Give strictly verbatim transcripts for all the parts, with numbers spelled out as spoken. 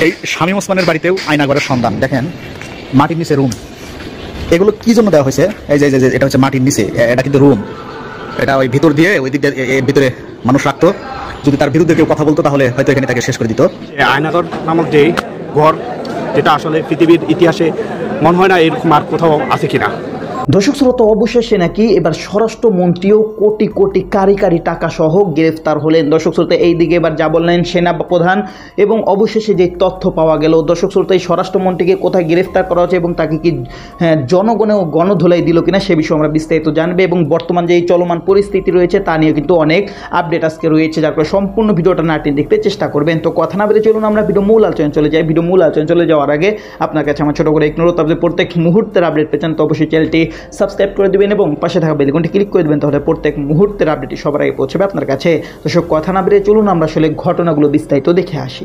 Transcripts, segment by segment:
এই শামীম ওসমানের বাড়িতেও আয়নাঘরের সন্ধান। দেখেন মাটির নিচে রুম, এগুলো কি জন্য দেওয়া হয়েছে? এই যে যে এটা হচ্ছে মাটির নিচে, এটা কিন্তু রুম, এটা ওই ভিতর দিয়ে ওই দিক এর ভিতরে মানুষ রাখতো, যদি তার বিরুদ্ধে কেউ কথা বলতো তাহলে হয়তো এখানে তাকে শেষ করে দিত। আয়নাঘর নামক যে ঘর, যেটা আসলে পৃথিবীর ইতিহাসে মনে হয় না এরকম আর কোথাও আছে কিনা। দর্শক শ্রোতা, অবশেষে নাকি এবার স্বরাষ্ট্রমন্ত্রীও কোটি কোটি কারি কারি টাকা সহ গ্রেফতার হলেন। দর্শক শ্রোতা, এই দিকে এবার যা বললেন সেনা প্রধান, এবং অবশেষে যে তথ্য পাওয়া গেল দর্শক শ্রোতা, এই স্বরাষ্ট্রমন্ত্রীকে কোথায় গ্রেফতার করা হচ্ছে এবং তাকে কি হ্যাঁ জনগণেও গণধোলাই দিল কিনা সে বিষয়ে আমরা বিস্তারিত জানবে, এবং বর্তমান যে এই চলমান পরিস্থিতি রয়েছে তা নিয়ে কিন্তু অনেক আপডেট আজকে রয়েছে, যার কারণে সম্পূর্ণ ভিডিওটা না টেনে দেখতে চেষ্টা করবেন। তো কথা না বেরিয়ে চলুন আমরা ভিডিও মূল আলোচনা চলে যাই। ভিডিও মূল আলোচনা চলে যাওয়ার আগে আপনার কাছে আমার ছোটো করে এক অনুরোধ, আপনি প্রত্যেক মুহূর্তের আপডেট পেয়েছেন তো অবশ্যই চ্যানেলটি সাবস্ক্রাইব করে দেবেন এবং পাশে থাকা বেল আইকনটি ক্লিক করে দেবেন, তাহলে প্রত্যেক মুহূর্তের আপডেটটি সবার আগে পৌঁছবে আপনার কাছে। তো সব কথা না বেরিয়ে চলুন আমরা আসলে ঘটনাগুলো বিস্তারিত দেখে আসি।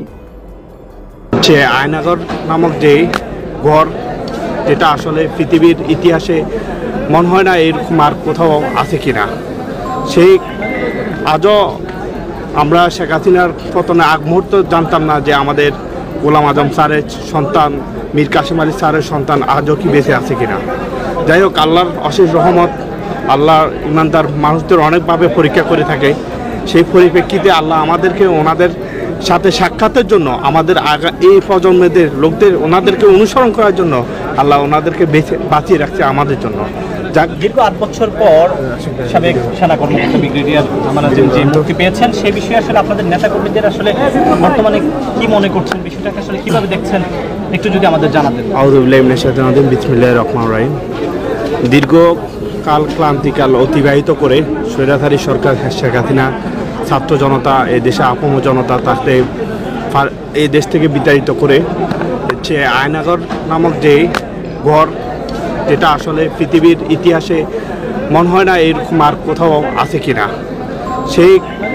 যে আয়নাঘর নামক যে ঘর, যেটা আসলে পৃথিবীর ইতিহাসে মনে হয় না এরকম আর কোথাও আছে কিনা। সেই আজও আমরা শেখ হাসিনার পতনের আগ মুহূর্ত জানতাম না যে আমাদের গোলাম আজম স্যারের সন্তান মীর কাসেম আলী স্যারের সন্তান আজও কি বেঁচে আছে কিনা। যাই হোক, আল্লাহর অশেষ রহমত, আল্লাহর ইমানদার মানুষদের অনেকভাবে পরীক্ষা করে থাকে। সেই পরিপ্রেক্ষিতে আল্লাহ আমাদেরকে ওনাদের সাথে সাক্ষাতের জন্য, আমাদের আগা এই প্রজন্মদের লোকদের ওনাদেরকে অনুসরণ করার জন্য আল্লাহ ওনাদেরকে বেঁচে বাঁচিয়ে রাখছে আমাদের জন্য। যাক, দীর্ঘ আট বছর পর সাবেক সেনা কর্মকর্তা ব্রিগেডিয়ার আমার যে মুক্তি পেয়েছেন, সেই বিষয়ে আসলে আপনাদের নেতাকর্মীদের আসলে বর্তমানে কি মনে করছেন, বিষয়টাকে আসলে কিভাবে দেখছেন একটু যদি আমাদের জানাতেন। আউযু বিল্লাহি মিনাশ শাইতানির রাজিম, বিসমিল্লাহির রহমানির রহিম। দীর্ঘ কাল ক্লান্তিকাল অতিবাহিত করে স্বৈরাচারী সরকার শেখ হাসিনা ছাত্র জনতা, এই দেশে আপম জনতা তাকে এই দেশ থেকে বিতাড়িত করে হচ্ছে আয়নাঘর নামক যে ঘর, যেটা আসলে পৃথিবীর ইতিহাসে মনে হয় না এরকম আর কোথাও আছে কিনা। সেই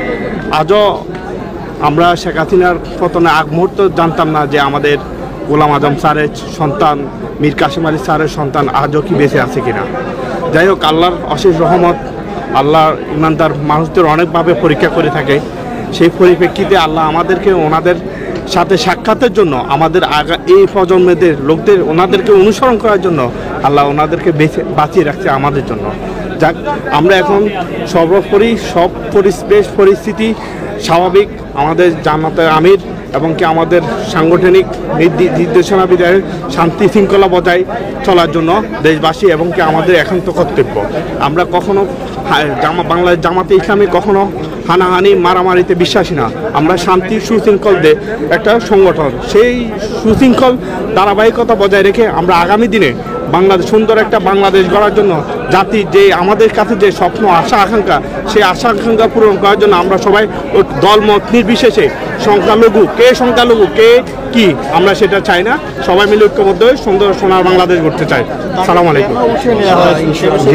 আজও আমরা শেখ হাসিনার পতনের আগ মুহূর্ত জানতাম না যে আমাদের গোলাম আজম স্যারের সন্তান মীর কাসেম আলী স্যারের সন্তান আজও কি বেঁচে আছে কিনা। যাই হোক, আল্লাহর অশেষ রহমত, আল্লাহর ইমানদার মানুষদের অনেকভাবে পরীক্ষা করে থাকে। সেই পরিপ্রেক্ষিতে আল্লাহ আমাদেরকে ওনাদের সাথে সাক্ষাতের জন্য, আমাদের আগা এই প্রজন্মদের লোকদের ওনাদেরকে অনুসরণ করার জন্য আল্লাহ ওনাদেরকে বেঁচে বাঁচিয়ে রাখছে আমাদের জন্য। যাক, আমরা এখন সর্বোপরি সব পরিবেশ পরিস্থিতি স্বাভাবিক, আমাদের জামাতের আমির এবং কি আমাদের সাংগঠনিক নির্দেশনা বিধায় শান্তি শৃঙ্খলা বজায় চলার জন্য দেশবাসী এবং কি আমাদের একান্ত কর্তব্য। আমরা কখনো জামা বাংলাদেশ জামাতে ইসলামী কখনো হানাহানি মারামারিতে বিশ্বাসী না। আমরা শান্তি সুশৃঙ্খল দে একটা সংগঠন, সেই সুশৃঙ্খল ধারাবাহিকতা বজায় রেখে আমরা আগামী দিনে বাংলাদেশ সুন্দর একটা বাংলাদেশ গড়ার জন্য জাতির যে আমাদের কাছে যে স্বপ্ন আশা আকাঙ্ক্ষা, সেই আশা আকাঙ্ক্ষা পূরণ করার জন্য আমরা সবাই দলমত নির্বিশেষে, সংখ্যালঘু কে সংখ্যালঘু কে কি, আমরা সেটা চাই না। সবাই মিলে ঐক্যবদ্ধ হয়ে সুন্দর সোনার বাংলাদেশ গড়তে চাই। সালাম আলাইকুম। জি,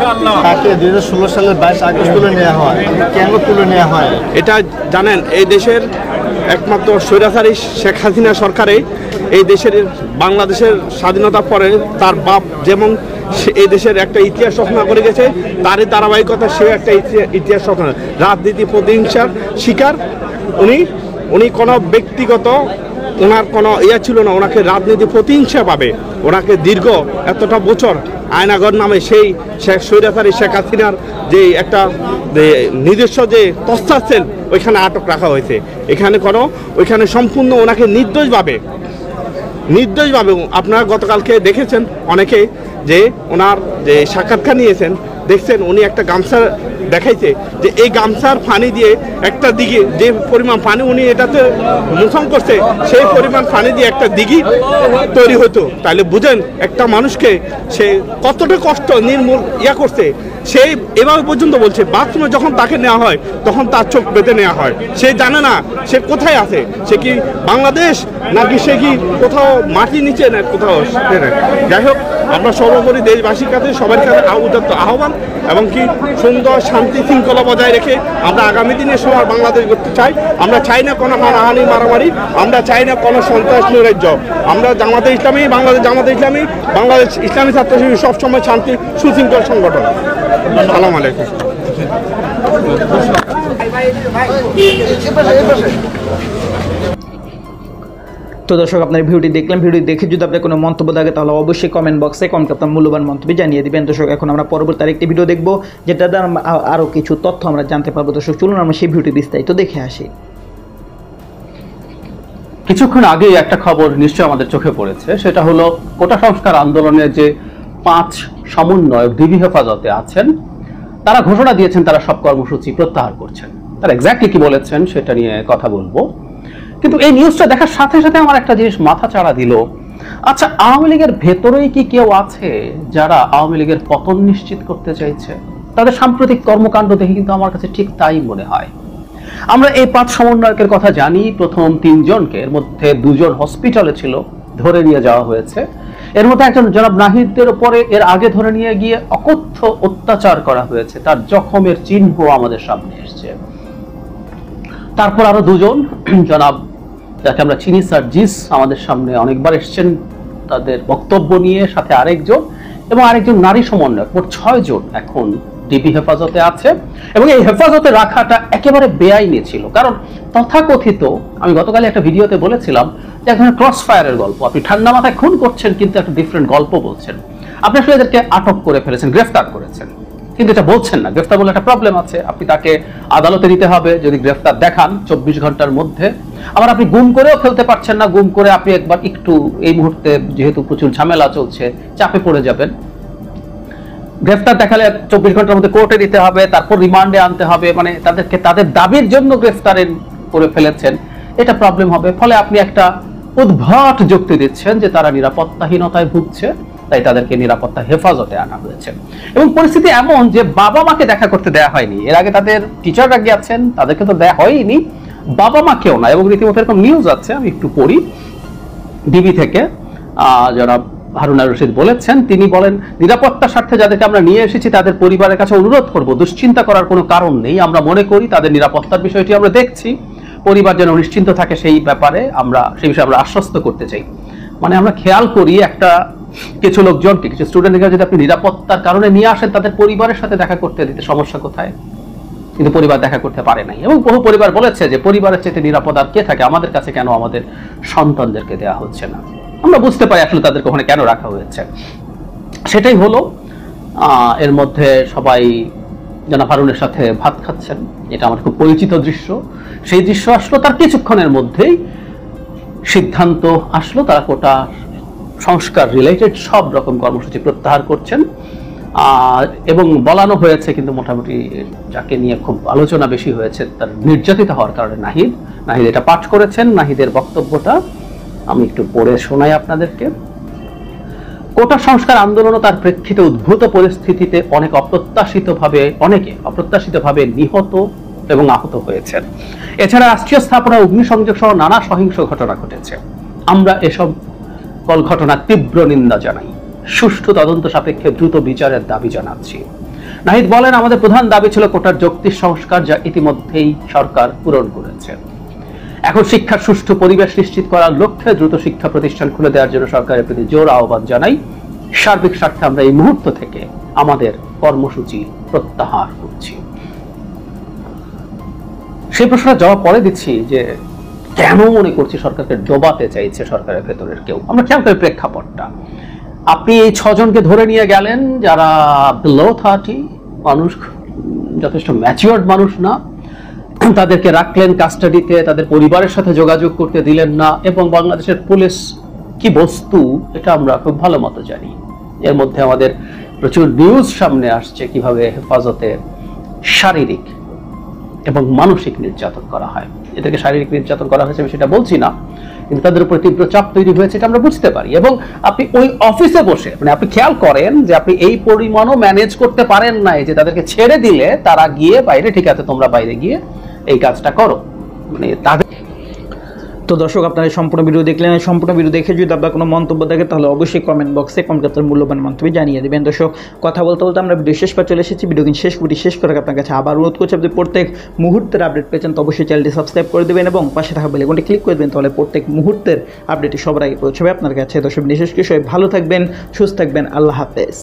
দুই হাজার ষোলো সালের বাইশ আগস্ট তুলে নেওয়া হয়, কেন তুলে নেওয়া হয় এটা জানেন? এই দেশের একমাত্র স্বৈরাচারী শেখ হাসিনা সরকারে এই দেশের বাংলাদেশের স্বাধীনতার পরে তার বাপ যেমন এই দেশের একটা ইতিহাস রচনা করে গেছে, তারই ধারাবাহিকতা সে একটা ইতিহাস রচনা, রাজনীতি প্রতিহিংসার শিকার। উনি উনি কোনো ব্যক্তিগত ওনার কোনো ইয়া ছিল না, ওনাকে রাজনীতি প্রতিহিংসা পাবে ওনাকে দীর্ঘ এতটা বছর আয়নাঘর নামে সেই শেখ স্বৈরাচারী শেখ হাসিনার যে একটা নিজস্ব যে তস্তা সেল, ওইখানে আটক রাখা হয়েছে। এখানে কোনো ওইখানে সম্পূর্ণ ওনাকে নির্দোষভাবে নির্দোষভাবে আপনারা গতকালকে দেখেছেন অনেকে যে ওনার যে সাক্ষাৎকার নিয়েছেন, দেখছেন উনি একটা গামছা দেখাইছে যে এই গামছার পানি দিয়ে একটা দিঘি, যে পরিমাণ পানি উনি এটাতে মোছন করছে, সেই পরিমাণ পানি দিয়ে একটা দিঘি তৈরি হতো। তাহলে বুঝেন একটা মানুষকে সে কতটা কষ্ট নির্মূল ইয়া করছে। সেই এভাবে পর্যন্ত বলছে বাথরুমে যখন তাকে নেওয়া হয় তখন তার চোখ বেঁধে নেওয়া হয়। সে জানে না সে কোথায় আছে, সে কি বাংলাদেশ নাকি সে কি কোথাও মাটির নিচে না কোথাও। যাই হোক, আমরা সর্বোপরি দেশবাসীর কাছে সবার কাছে উদাত্ত আহ্বান এবং কি সুন্দর শান্তি শৃঙ্খলা বজায় রেখে আমরা আগামী দিনে সবার বাংলাদেশ করতে চাই। আমরা চাই না কোনো হানাহানি মারামারি, আমরা চাই না কোনো সন্ত্রাস নৈরাজ্য। আমরা জামাতে ইসলামী, বাংলাদেশ জামাতে ইসলামী, বাংলাদেশ ইসলামী ছাত্র শিবির সবসময় শান্তি সুশৃঙ্খল সংগঠন। আসসালামু আলাইকুম। তো দর্শক আপনার ভিডিওটি দেখলেন, ভিডিও দেখে যদি আপনার কোনো মন্তব্য থাকে তাহলে অবশ্যই কমেন্ট বক্সে কমেন্ট আপনার মূল্যবান মন্তব্য জানিয়ে দিবেন। দর্শক এখন আমরা পরবর্তী আরেকটি ভিডিও দেখব, যেটা দ্বারা আরও কিছু তথ্য আমরা জানতে পারবো। দর্শক চলুন আমরা সেই ভিডিওটি বিস্তারিত দেখে আসি। কিছুক্ষণ আগে একটা খবর নিশ্চয় আমাদের চোখে পড়েছে, সেটা হলো কোটা সংস্কার আন্দোলনের যে পাঁচ সমন্বয়ক ডিবি হেফাজতে আছেন, তারা ঘোষণা দিয়েছেন তারা সব কর্মসূচি প্রত্যাহার করছেন। তারা এক্স্যাক্টলি কি বলেছেন সেটা নিয়ে কথা বলবো, কিন্তু এই নিউজটা দেখার সাথে সাথে আমার একটা জিনিস মাথা চাড়া দিল। আচ্ছা, আওয়ামী লীগের ভেতরেই কি কেউ আছে যারা আওয়ামী লীগের পতন নিশ্চিত করতে চাইছে? তাদের সাম্প্রতিক কর্মকাণ্ড দেখে কিন্তু আমার কাছে ঠিক তাই মনে হয়। আমরা এই পাঁচ সমন্বয়কের কথা জানি, প্রথম তিনজনকে, এর মধ্যে দুজন হসপিটালে ছিল, ধরে নিয়ে যাওয়া হয়েছে। এর মধ্যে একজন জনাব নাহিদের উপরে এর আগে ধরে নিয়ে গিয়ে অকথ্য অত্যাচার করা হয়েছে, তার জখমের চিহ্ন আমাদের সামনে এসছে। তারপর আরো দুজন, জনাব যাকে আমরা চিনি সার্জিস, আমাদের সামনে অনেকবার এসছেন তাদের বক্তব্য নিয়ে, সাথে আরেকজন এবং আরেকজন নারী সমন্বয়ক, মোট ছয় জন এখন ডিবি হেফাজতে আছে। এবং এই হেফাজতে রাখাটা একেবারে বেআইনি ছিল, কারণ তথাকথিত, আমি গতকাল একটা ভিডিওতে বলেছিলাম যে এক ধরনের ক্রস ফায়ারের গল্প। আপনি ঠান্ডা মাথায় খুন করছেন কিন্তু একটা ডিফারেন্ট গল্প বলছেন। আপনি আসলে এদেরকে আটক করে ফেলেছেন, গ্রেফতার করেছেন, কিন্তু এটা বলছেন না। গ্রেফতার বলে একটা প্রবলেম আছে, আপনি তাকে আদালতে দিতে হবে যদি গ্রেফতার দেখান চব্বিশ ঘন্টার মধ্যে। আবার আপনি গুম করেও ফেলতে পারছেন না, গুম করে আপনি একবার একটু এই মুহূর্তে যেহেতু প্রচুর ঝামেলা চলছে চাপে পড়ে যাবেন। গ্রেফতার দেখালে চব্বিশ ঘন্টার মধ্যে কোর্টে দিতে হবে, তারপর রিমান্ডে আনতে হবে, মানে তাদেরকে তাদের দাবির জন্য গ্রেফতারের করে ফেলেছেন, এটা প্রবলেম হবে। ফলে আপনি একটা উদ্ভট যুক্তি দিচ্ছেন যে তারা নিরাপত্তাহীনতায় ভুগছে, তাই তাদেরকে নিরাপত্তা হেফাজতে আনা হয়েছে। এবং পরিস্থিতি এমন যে বাবা মাকে দেখা করতে দেয়া হয়নি। এর আগে তাদের টিচাররা গিয়েছেন, তাদেরকে তো দেয়া হয়নি, বাবা মাকেও না। এবং রীতিমতো এরকম নিউজ আছে, আমি একটু পড়ি ডিবি থেকে। যারা হারুনা রশিদ বলেছেন, তিনি বলেন, নিরাপত্তার স্বার্থে যাদেরকে আমরা নিয়ে এসেছি তাদের পরিবারের কাছে অনুরোধ করব, দুশ্চিন্তা করার কোনো কারণ নেই। আমরা মনে করি তাদের নিরাপত্তার বিষয়টি আমরা দেখছি, পরিবার যেন নিশ্চিন্ত থাকে সেই ব্যাপারে আমরা সেই বিষয়ে আমরা আশ্বস্ত করতে চাই। মানে আমরা খেয়াল করি একটা কিছু লোকজনকে, কিছু স্টুডেন্টকে যদি আপনি নিরাপত্তার কারণে নিয়ে আসেন, তাদের পরিবারের সাথে দেখা করতে দিতে সমস্যা কোথায়? কিন্তু পরিবার দেখা করতে পারে নাই। এবং বহু পরিবার বলেছে যে পরিবারের চাইতে নিরাপদ আর কে থাকে, আমাদের কাছে কেন আমাদের সন্তানদেরকে দেওয়া হচ্ছে না? আমরা বুঝতে পারি আসলে তাদেরকে ওখানে কেন রাখা হয়েছে। সেটাই হলো। এর মধ্যে সবাই জনাব হারুনের সাথে ভাত খাচ্ছেন, এটা আমার খুব পরিচিত দৃশ্য। সেই দৃশ্য আসলো, তার কিছুক্ষণের মধ্যেই সিদ্ধান্ত আসলো তারা কোটা সংস্কার রিলেটেড সব রকম কর্মসূচি প্রত্যাহার করছেন। এবং বলানো হয়েছে, কিন্তু মোটামুটি যাকে নিয়ে খুব আলোচনা বেশি হয়েছে তার নির্যাতিত হওয়ার কারণে নাহিদ নাহিদ এটা পাঠ করেছেন। নাহিদের বক্তব্যটা আমি একটু পড়ে শোনাই আপনাদেরকে। কোটা সংস্কার আন্দোলন তার প্রেক্ষিতে উদ্ভূত পরিস্থিতিতে অনেক অপ্রত্যাশিতভাবে অনেকে অপ্রত্যাশিতভাবে নিহত এবং আহত হয়েছেন। এছাড়া রাষ্ট্রীয় স্থাপনা, অগ্নিসংযোগ সহ নানা সহিংস ঘটনা ঘটেছে। আমরা এসব কল ঘটনার তীব্র নিন্দা জানাই, সুষ্ঠু তদন্ত সাপেক্ষে দ্রুত বিচারের দাবি জানাচ্ছি। নাহিদ বলেন, আমাদের প্রধান দাবি ছিল কোটার যৌক্তিক সংস্কার, যা ইতিমধ্যেই সরকার পূরণ করেছে। এখন শিক্ষার সুষ্ঠু পরিবেশ নিশ্চিত করার লক্ষ্যে দ্রুত শিক্ষা প্রতিষ্ঠান খুলে দেওয়ার জন্য সরকারের প্রতি জোর আহ্বান জানাই। সার্বিক স্বার্থে আমরা এই মুহূর্ত থেকে আমাদের কর্মসূচি প্রত্যাহার করছি। সেই প্রশ্নের জবাব পরে দিচ্ছি যে কেন মনে করছি সরকারকে ডোবাতে চাইছে সরকারের ভেতরের কেউ। আমরা খেয়াল করি প্রেক্ষাপটটা। আপনি এই ছজনকে ধরে নিয়ে গেলেন যারা বিলো থার্টি মানুষ, যথেষ্ট ম্যাচিওর্ড মানুষ না, তাদেরকে রাখলেন কাস্টাডিতে, তাদের পরিবারের সাথে যোগাযোগ করতে দিলেন না। এবং বাংলাদেশের পুলিশ কি বস্তু এটা আমরা খুব ভালো মতো জানি। এর মধ্যে আমাদের প্রচুর নিউজ সামনে আসছে কিভাবে হেফাজতে শারীরিক এবং মানসিক নির্যাতন করা হয়। এদেরকে শারীরিক নির্যাতন করা হয়েছে আমি সেটা বলছি না, কিন্তু তাদের উপর তীব্র চাপ তৈরি হয়েছে এটা আমরা বুঝতে পারি। এবং আপনি ওই অফিসে বসে, মানে আপনি খেয়াল করেন যে আপনি এই পরিমাণও ম্যানেজ করতে পারেন নাই যে তাদেরকে ছেড়ে দিলে তারা গিয়ে বাইরে, ঠিক আছে তোমরা বাইরে গিয়ে এই কাজটা করো, মানে তাদের। তো দর্শক আপনারা সম্পূর্ণ ভিডিও দেখলেন। সম্পূর্ণ ভিডিও দেখে যদি আপনার কোনো মন্তব্য থাকে তাহলে অবশ্যই কমেন্ট বক্সে কমেন্ট আপনার মূল্যবান মন্তব্য জানিয়ে দেবেন। দর্শক কথা বলতে বলতে আমরা ভিডিও শেষ পর চলে এসেছি। ভিডিও কিন্তু শেষ ভিডিও শেষ করে আপনার কাছে আবার অনুরোধ করছি, আপনি প্রত্যেক মুহূর্তের আপডেট পেয়েছেন তো অবশ্যই চ্যানেলটি সাবস্ক্রাইব করে দেবেন এবং পাশে থাকা বেল আইকনটি ক্লিক করে দেবেন, তাহলে প্রত্যেক মুহূর্তের আপডেটটি সবার আগে পৌঁছবে আপনার কাছে। দর্শক বিশেষ করে সবাই ভালো থাকবেন, সুস্থ থাকবেন, আল্লাহ হাফেজ।